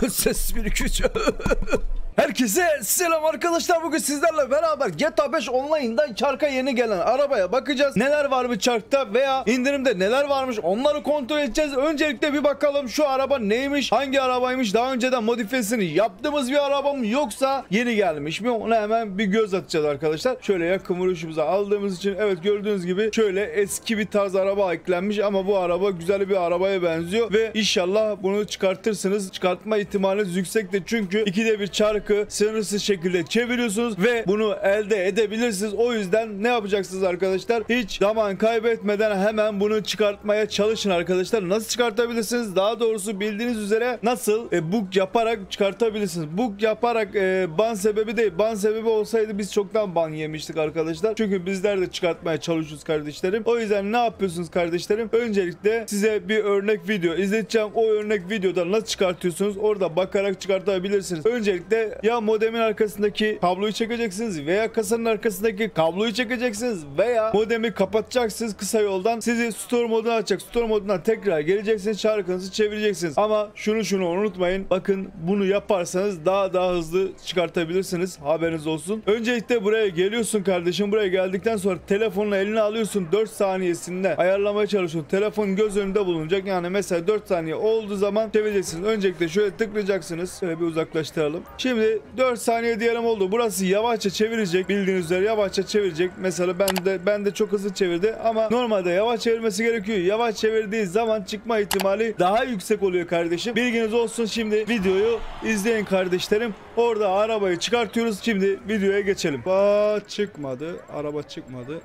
Ses 1-2-3. Herkese selam arkadaşlar, bugün sizlerle beraber GTA 5 Online'dan çarka yeni gelen arabaya bakacağız. Neler var bu çarkta veya indirimde neler varmış, onları kontrol edeceğiz. Öncelikle bir bakalım şu araba neymiş, hangi arabaymış, daha önceden modifiyesini yaptığımız bir araba mı yoksa yeni gelmiş mi, ona hemen bir göz atacağız arkadaşlar. Şöyle yakın vuruşumuza aldığımız için evet, gördüğünüz gibi şöyle eski bir tarz araba eklenmiş ama bu araba güzel bir arabaya benziyor ve inşallah bunu çıkartırsınız. Çıkartma ihtimaliniz yüksektir çünkü ikide bir çark sınırsız şekilde çeviriyorsunuz ve bunu elde edebilirsiniz. O yüzden ne yapacaksınız arkadaşlar? Hiç zaman kaybetmeden hemen bunu çıkartmaya çalışın arkadaşlar. Nasıl çıkartabilirsiniz? Daha doğrusu bildiğiniz üzere nasıl book yaparak çıkartabilirsiniz. Book yaparak ban sebebi değil. Ban sebebi olsaydı biz çoktan ban yemiştik arkadaşlar. Çünkü bizler de çıkartmaya çalışıyoruz kardeşlerim. O yüzden ne yapıyorsunuz kardeşlerim? Öncelikle size bir örnek video izleteceğim. O örnek videoda nasıl çıkartıyorsunuz? Orada bakarak çıkartabilirsiniz. Öncelikle ya modemin arkasındaki kabloyu çekeceksiniz veya kasanın arkasındaki kabloyu çekeceksiniz veya modemi kapatacaksınız kısa yoldan. Sizi store moduna açacak. Store modundan tekrar geleceksiniz. Çarkınızı çevireceksiniz. Ama şunu unutmayın. Bakın, bunu yaparsanız daha hızlı çıkartabilirsiniz. Haberiniz olsun. Öncelikle buraya geliyorsun kardeşim. Buraya geldikten sonra telefonunu eline alıyorsun. 4 saniyesinde ayarlamaya çalışıyorsun. Telefon göz önünde bulunacak. Yani mesela 4 saniye olduğu zaman çevireceksiniz. Öncelikle şöyle tıklayacaksınız. Şöyle bir uzaklaştıralım. Şimdi 4 saniye diyelim oldu. Burası yavaşça çevirecek. Bildiğiniz üzere yavaşça çevirecek. Mesela ben de çok hızlı çevirdi ama normalde yavaş çevirmesi gerekiyor. Yavaş çevirdiği zaman çıkma ihtimali daha yüksek oluyor kardeşim. Bilginiz olsun. Şimdi videoyu izleyin kardeşlerim. Orada arabayı çıkartıyoruz. Şimdi videoya geçelim. Çıkmadı. Araba çıkmadı.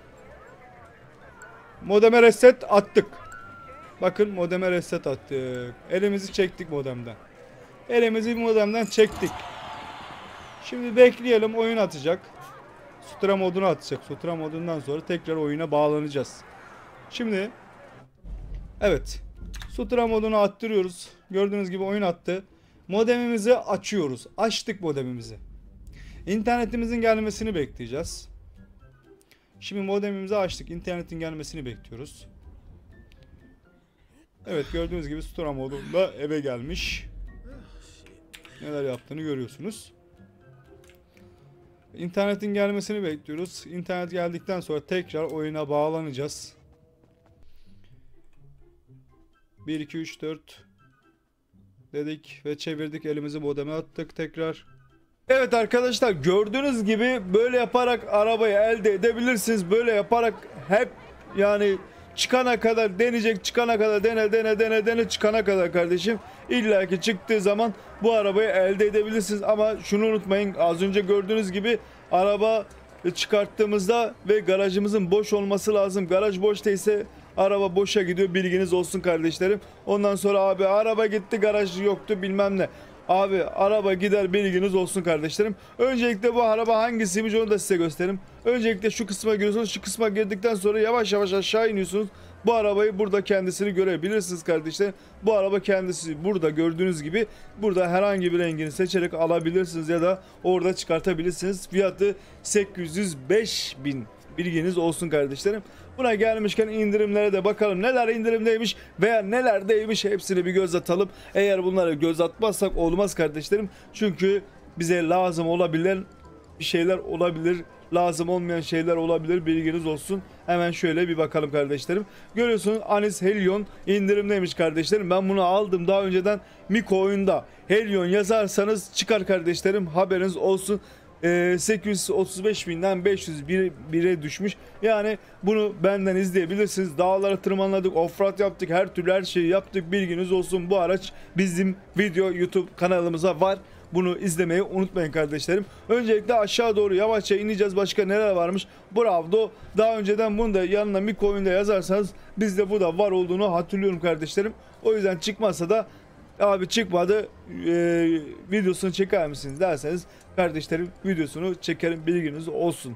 Modeme reset attık. Bakın, modeme reset attık. Elimizi çektik modemden. Elimizi modemden çektik. Şimdi bekleyelim, oyun atacak. Sutra modunu atacak. Sutra modundan sonra tekrar oyuna bağlanacağız. Şimdi evet, Sutra modunu attırıyoruz. Gördüğünüz gibi oyun attı. Modemimizi açıyoruz. Açtık modemimizi. İnternetimizin gelmesini bekleyeceğiz. Şimdi modemimizi açtık. İnternetin gelmesini bekliyoruz. Evet, gördüğünüz gibi Sutra modunda eve gelmiş. Neler yaptığını görüyorsunuz. İnternetin gelmesini bekliyoruz. İnternet geldikten sonra tekrar oyuna bağlanacağız. 1 2 3 4 dedik ve çevirdik, elimizi modeme attık tekrar. Evet arkadaşlar, gördüğünüz gibi böyle yaparak arabayı elde edebilirsiniz. Böyle yaparak hep, yani çıkana kadar deneyecek, çıkana kadar dene çıkana kadar kardeşim. İlla ki çıktığı zaman bu arabayı elde edebilirsiniz ama şunu unutmayın, az önce gördüğünüz gibi araba çıkarttığımızda ve garajımızın boş olması lazım. Garaj boş değilse araba boşa gidiyor, bilginiz olsun kardeşlerim. Ondan sonra abi araba gitti, garaj yoktu bilmem ne. Abi araba gider, bilginiz olsun kardeşlerim. Öncelikle bu araba hangisiymiş onu da size göstereyim. Öncelikle şu kısma giriyorsunuz. Şu kısma girdikten sonra yavaş aşağı iniyorsunuz. Bu arabayı burada kendisini görebilirsiniz kardeşler. Bu araba kendisi burada gördüğünüz gibi. Burada herhangi bir rengini seçerek alabilirsiniz ya da orada çıkartabilirsiniz. Fiyatı 805.000. Bilginiz olsun kardeşlerim. Buna gelmişken indirimlere de bakalım. Neler indirimdeymiş veya nelerdeymiş, hepsini bir göz atalım. Eğer bunlara göz atmazsak olmaz kardeşlerim. Çünkü bize lazım olabilen bir şeyler olabilir. Lazım olmayan şeyler olabilir. Bilginiz olsun. Hemen şöyle bir bakalım kardeşlerim. Görüyorsunuz, Anis Hellion indirimdeymiş kardeşlerim. Ben bunu aldım daha önceden Miko oyunda. Hellion yazarsanız çıkar kardeşlerim. Haberiniz olsun. 835.000'den 501'e düşmüş. Yani bunu benden izleyebilirsiniz. Dağlara tırmanladık, offroad yaptık, her türlü her şeyi yaptık. Bilginiz olsun, bu araç bizim video YouTube kanalımıza var. Bunu izlemeyi unutmayın kardeşlerim. Öncelikle aşağı doğru yavaşça ineceğiz. Başka neler varmış? Bravo. Daha önceden bunu da yanına Miko oyunda yazarsanız bizde bu da var olduğunu hatırlıyorum kardeşlerim. O yüzden çıkmazsa da abi çıkmadı videosunu çeker misiniz derseniz kardeşlerim videosunu çekerim, bilginiz olsun.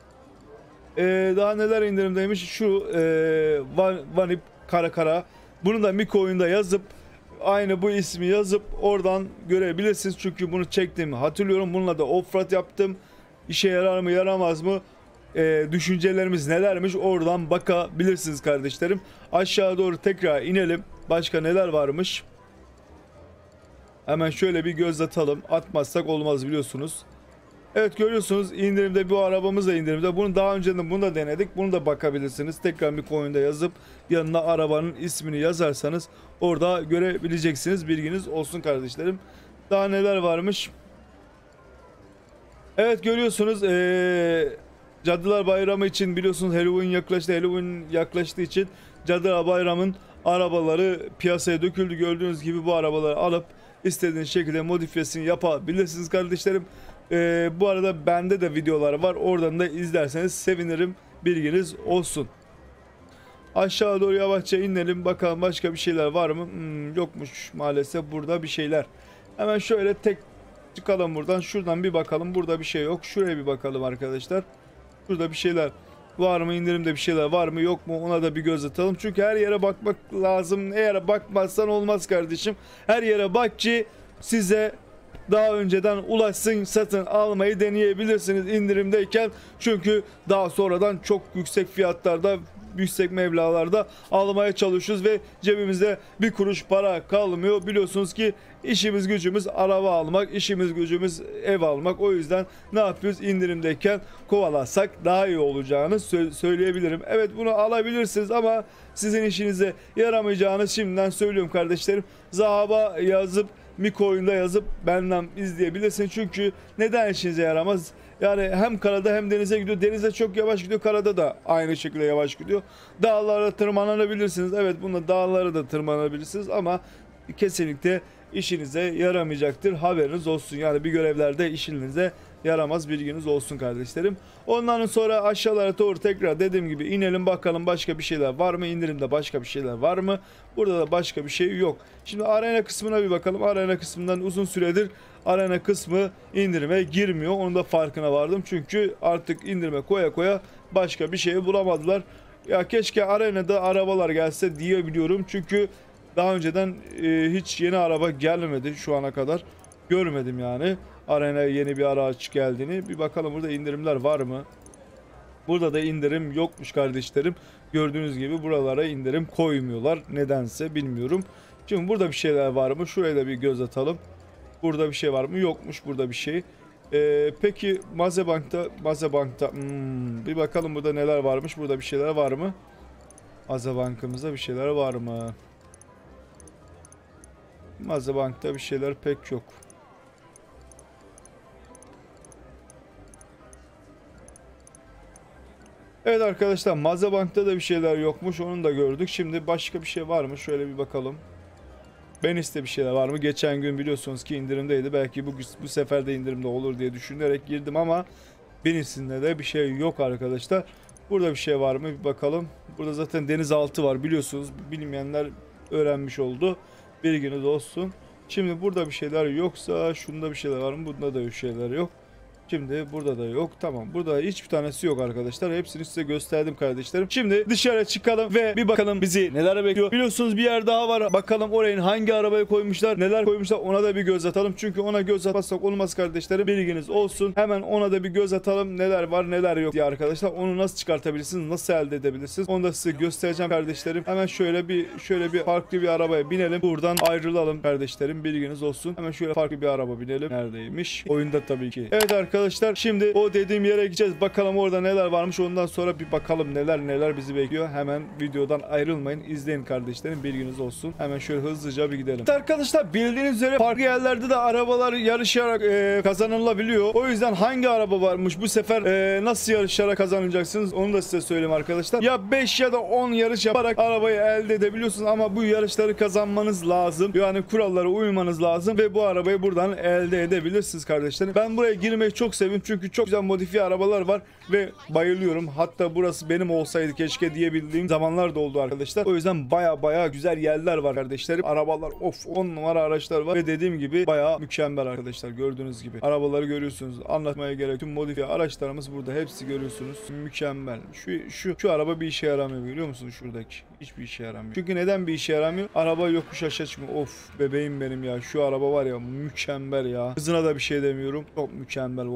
Daha neler indirimdeymiş? Şu Vanip Kara. Bunu da Miko oyunda yazıp aynı bu ismi yazıp oradan görebilirsiniz. Çünkü bunu çektiğimi hatırlıyorum. Bununla da offroad yaptım. İşe yarar mı yaramaz mı? Düşüncelerimiz nelermiş? Oradan bakabilirsiniz kardeşlerim. Aşağı doğru tekrar inelim. Başka neler varmış? Hemen şöyle bir göz atalım. Atmazsak olmaz biliyorsunuz. Evet, görüyorsunuz indirimde bu arabamız da indirimde. Bunu daha önceden bunu da denedik. Bunu da bakabilirsiniz. Tekrar bir coin'de yazıp yanına arabanın ismini yazarsanız orada görebileceksiniz. Bilginiz olsun kardeşlerim. Daha neler varmış? Evet, görüyorsunuz Cadılar Bayramı için biliyorsunuz Halloween yaklaştı. Halloween yaklaştığı için Cadılar Bayramı'nın arabaları piyasaya döküldü. Gördüğünüz gibi bu arabaları alıp istediğiniz şekilde modifiyesini yapabilirsiniz kardeşlerim. Bu arada bende de videolar var. Oradan da izlerseniz sevinirim. Bilginiz olsun. Aşağı doğru yavaşça inelim. Bakalım başka bir şeyler var mı? Yokmuş maalesef burada bir şeyler. Hemen şöyle tek çıkalım buradan. Şuradan bir bakalım. Burada bir şey yok. Şuraya bir bakalım arkadaşlar. Burada bir şeyler var mı? İndirimde bir şeyler var mı? Yok mu? Ona da bir göz atalım. Çünkü her yere bakmak lazım. Eğer bakmazsan olmaz kardeşim. Her yere bak ki size daha önceden ulaşsın, satın almayı deneyebilirsiniz indirimdeyken. Çünkü daha sonradan çok yüksek fiyatlarda, yüksek meblağlarda almaya çalışıyoruz ve cebimizde bir kuruş para kalmıyor. Biliyorsunuz ki işimiz gücümüz araba almak, işimiz gücümüz ev almak. O yüzden ne yapıyoruz? İndirimdeyken kovalarsak daha iyi olacağını söyleyebilirim. Evet, bunu alabilirsiniz ama sizin işinize yaramayacağını şimdiden söylüyorum kardeşlerim. Zahaba yazıp Miko'yunda yazıp benden izleyebilirsin. Çünkü neden işinize yaramaz? Yani hem karada hem denize gidiyor. Denize çok yavaş gidiyor. Karada da aynı şekilde yavaş gidiyor. Dağlara tırmanabilirsiniz. Evet, bununla dağlara da tırmanabilirsiniz ama kesinlikle işinize yaramayacaktır. Haberiniz olsun. Yani bir görevlerde işinize yaramaz, bilginiz olsun kardeşlerim. Ondan sonra aşağılara doğru tekrar dediğim gibi inelim, bakalım başka bir şeyler var mı? İndirimde başka bir şeyler var mı? Burada da başka bir şey yok. Şimdi arena kısmına bir bakalım. Arena kısmından uzun süredir arena kısmı indirime girmiyor. Onun da farkına vardım. Çünkü artık indirime koya koya başka bir şey bulamadılar. Ya keşke arenada arabalar gelse diyebiliyorum. Çünkü daha önceden hiç yeni araba gelmedi şu ana kadar. Görmedim yani. Arenaya yeni bir araç geldiğini. Bir bakalım burada indirimler var mı? Burada da indirim yokmuş kardeşlerim. Gördüğünüz gibi buralara indirim koymuyorlar. Nedense bilmiyorum. Şimdi burada bir şeyler var mı? Şuraya da bir göz atalım. Burada bir şey var mı? Yokmuş burada bir şey. Peki Mazebank'ta bir bakalım burada neler varmış. Burada bir şeyler var mı? Mazebank'ımızda bir şeyler var mı? Mazebank'ta bir şeyler pek yok. Evet arkadaşlar, Mazebank'ta da bir şeyler yokmuş, onu da gördük. Şimdi başka bir şey var mı? Şöyle bir bakalım. Benis'te bir şeyler var mı? Geçen gün biliyorsunuz ki indirimdeydi. Belki bu sefer de indirimde olur diye düşünerek girdim ama Benis'inde de bir şey yok arkadaşlar. Burada bir şey var mı? Bir bakalım. Burada zaten denizaltı var biliyorsunuz. Bilmeyenler öğrenmiş oldu. Bilginiz olsun. Şimdi burada bir şeyler yoksa şunda bir şeyler var mı? Bunda da bir şeyler yok. Şimdi burada da yok. Tamam, burada hiçbir tanesi yok arkadaşlar. Hepsini size gösterdim kardeşlerim. Şimdi dışarı çıkalım ve bir bakalım bizi neler bekliyor. Biliyorsunuz bir yer daha var. Bakalım oraya hangi arabayı koymuşlar, neler koymuşlar, ona da bir göz atalım. Çünkü ona göz atmazsak olmaz kardeşlerim. Bilginiz olsun. Hemen ona da bir göz atalım. Neler var neler yok diye arkadaşlar. Onu nasıl çıkartabilirsiniz, nasıl elde edebilirsiniz, onu da size göstereceğim kardeşlerim. Hemen şöyle bir farklı bir arabaya binelim. Buradan ayrılalım kardeşlerim. Bilginiz olsun. Hemen şöyle farklı bir araba binelim. Neredeymiş? Oyunda tabii ki. Evet arkadaşlar, şimdi o dediğim yere gideceğiz. Bakalım orada neler varmış. Ondan sonra bir bakalım neler bizi bekliyor. Hemen videodan ayrılmayın. İzleyin kardeşlerim. Bilginiz olsun. Hemen şöyle hızlıca bir gidelim. Evet arkadaşlar, bildiğiniz üzere farklı yerlerde de arabalar yarışarak kazanılabiliyor. O yüzden hangi araba varmış bu sefer, nasıl yarışarak kazanacaksınız onu da size söyleyeyim arkadaşlar. Ya 5 ya da 10 yarış yaparak arabayı elde edebiliyorsunuz ama bu yarışları kazanmanız lazım. Yani kurallara uymanız lazım ve bu arabayı buradan elde edebilirsiniz kardeşlerim. Ben buraya girmeyi çok seviyorum çünkü çok güzel modifiye arabalar var ve bayılıyorum. Hatta burası benim olsaydı keşke diyebildiğim zamanlar da oldu arkadaşlar. O yüzden baya güzel yerler var kardeşlerim. Arabalar 10 numara araçlar var ve dediğim gibi baya mükemmel arkadaşlar. Gördüğünüz gibi arabaları görüyorsunuz. Anlatmaya gerek, tüm modifiye araçlarımız burada, hepsi görüyorsunuz. Mükemmel. Şu araba bir işe yaramıyor, biliyor musunuz? Şuradaki hiçbir işe yaramıyor. Çünkü neden bir işe yaramıyor? Araba yokuş aşağı çıkmıyor. Of bebeğim benim ya. Şu araba var ya, mükemmel ya. Hızına da bir şey demiyorum. Çok mükemmel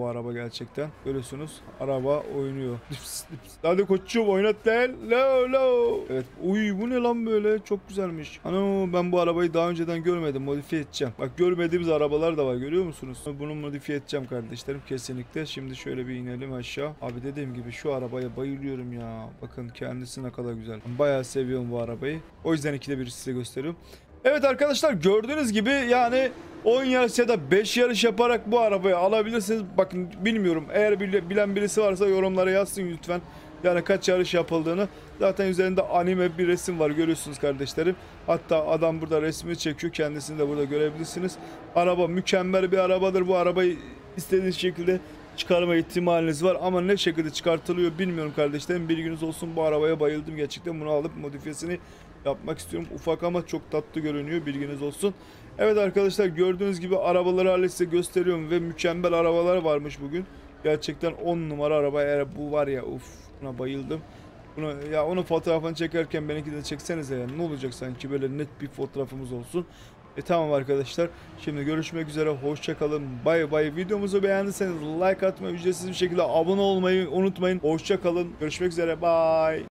bu araba gerçekten. Görüyorsunuz araba oynuyor. Hadi koçum oynat lan. Lo lo. Evet. Uy bu ne lan böyle? Çok güzelmiş. Ano ben bu arabayı daha önceden görmedim. Modifiye edeceğim. Bak görmediğimiz arabalar da var. Görüyor musunuz? Bunu modifiye edeceğim kardeşlerim. Kesinlikle. Şimdi şöyle bir inelim aşağı. Abi dediğim gibi şu arabaya bayılıyorum ya. Bakın kendisi ne kadar güzel. Bayağı seviyorum bu arabayı. O yüzden ikide bir size gösteriyorum. Evet arkadaşlar gördüğünüz gibi yani 10 yarış ya da 5 yarış yaparak bu arabayı alabilirsiniz. Bakın bilmiyorum eğer bilen birisi varsa yorumlara yazsın lütfen. Yani kaç yarış yapıldığını. Zaten üzerinde anime bir resim var görüyorsunuz kardeşlerim. Hatta adam burada resmini çekiyor. Kendisini de burada görebilirsiniz. Araba mükemmel bir arabadır. Bu arabayı istediğiniz şekilde çıkarma ihtimaliniz var. Ama ne şekilde çıkartılıyor bilmiyorum kardeşlerim. Bilginiz olsun, bu arabaya bayıldım. Gerçekten bunu alıp modifiyesini yapmak istiyorum. Ufak ama çok tatlı görünüyor. Bilginiz olsun. Evet arkadaşlar gördüğünüz gibi arabaları hala size gösteriyorum. Ve mükemmel arabalar varmış bugün. Gerçekten 10 numara araba. Eğer bu var ya uf, buna bayıldım. Bunu, ya onun fotoğrafını çekerken benimki de çeksenize ya. Ne olacak sanki böyle net bir fotoğrafımız olsun. Tamam arkadaşlar. Şimdi görüşmek üzere. Hoşça kalın. Bay bay. Videomuzu beğendiyseniz like atmayı, ücretsiz bir şekilde abone olmayı unutmayın. Hoşça kalın. Görüşmek üzere. Bye.